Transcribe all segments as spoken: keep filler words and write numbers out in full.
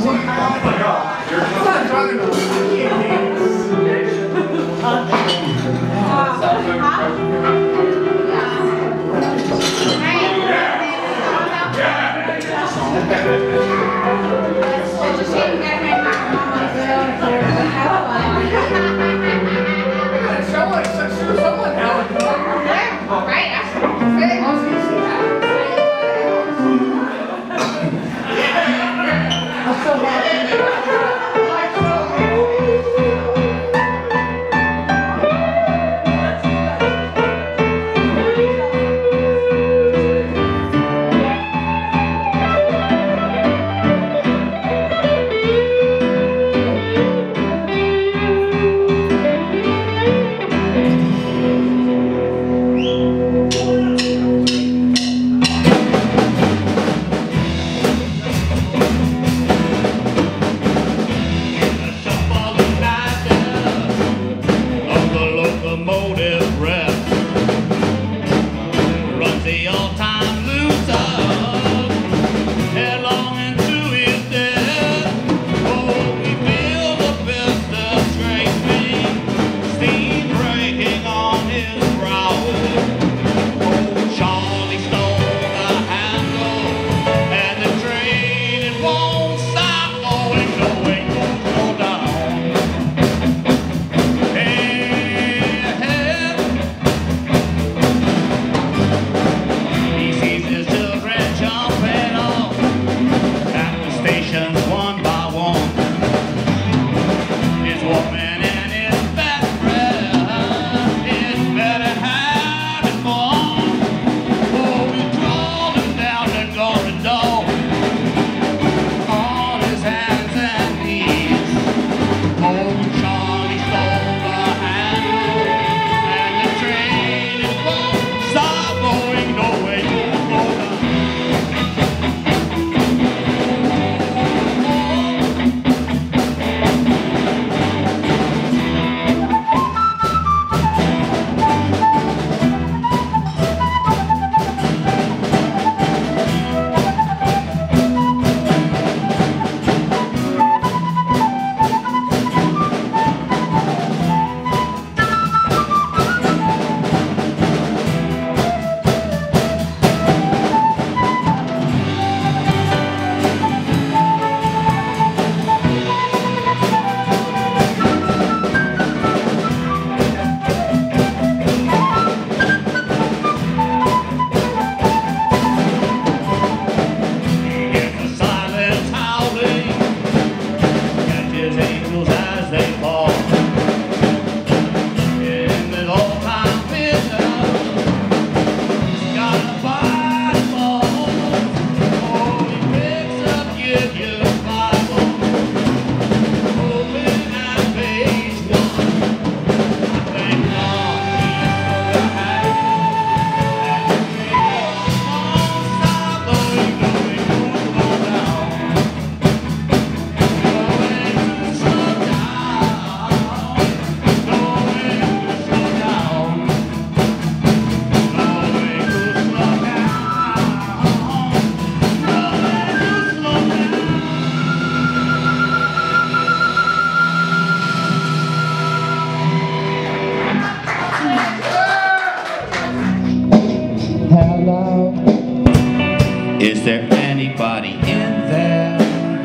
Is there anybody in there?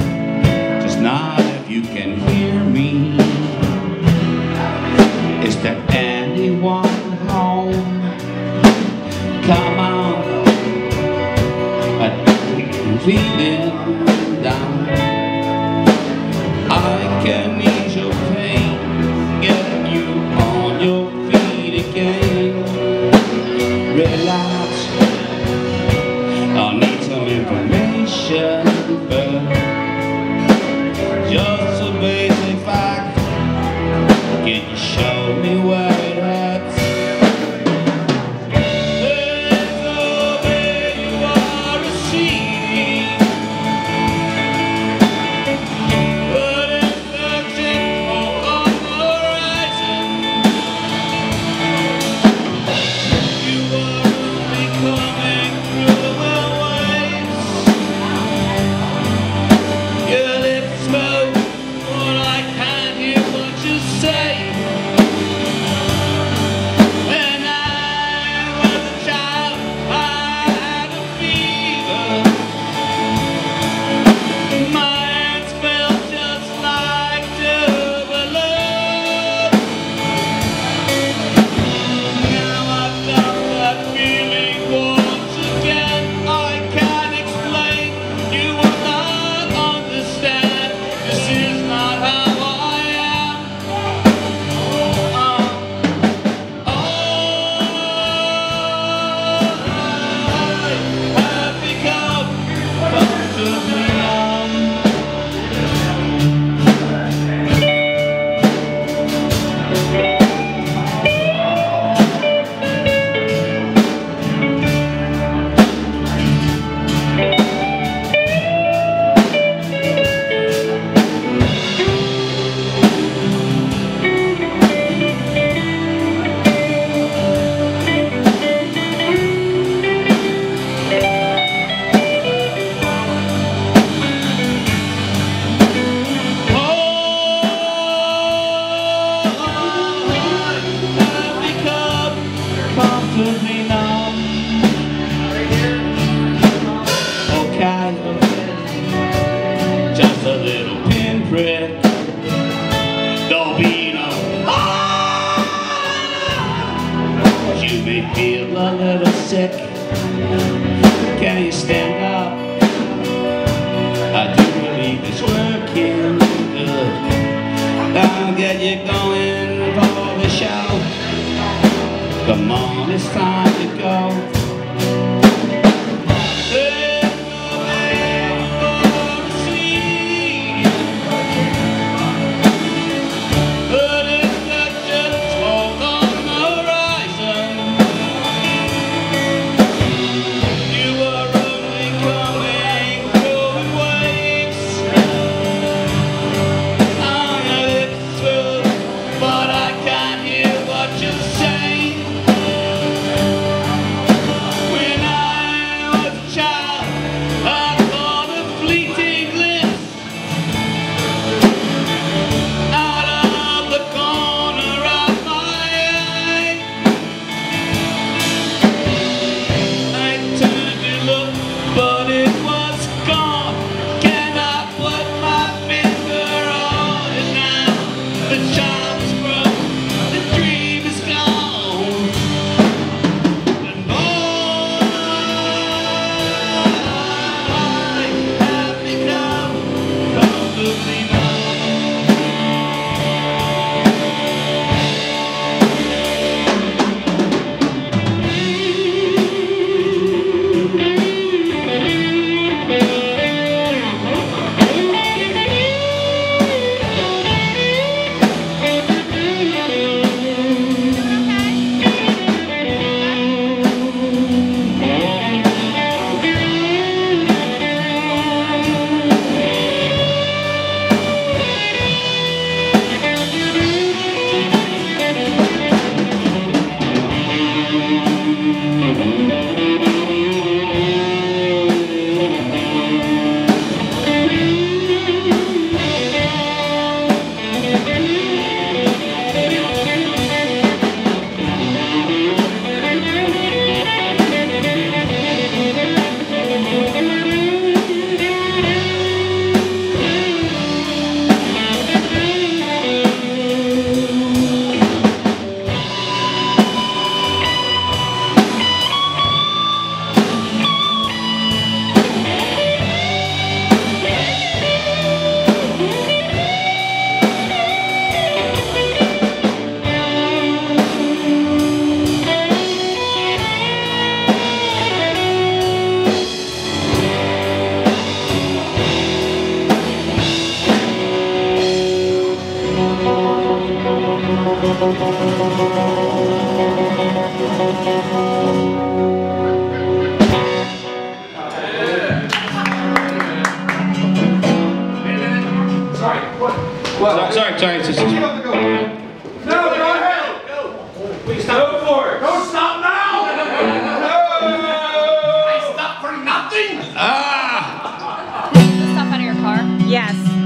Just nod if you can hear me. Is there anyone home? Come on, I'm feeling down. I can ease your pain, get you on your feet again. Relax, I'll need some information, but just a basic fact. Can you show me where it hurts? There's a way you are receiving, but it's searching for a horizon. You are only coming through the waves. it's time to go. There's nowhere more to see, but it's such a smoke on the horizon. You are only coming through waves. I know it's true, but I can't hear what you're saying. When I was a child, I caught a fleeting glimpse out of the corner of my eye. I turned to look, but it was gone. Can I put my finger on it now? The child is grown, the dream is gone, and all I have become comfortably What? Sorry, sorry, it's just... You have to go. No, go ahead. Go. Please stop. Go for it. Don't stop now. No. I stop for nothing. Ah! The stuff out of your car? Yes.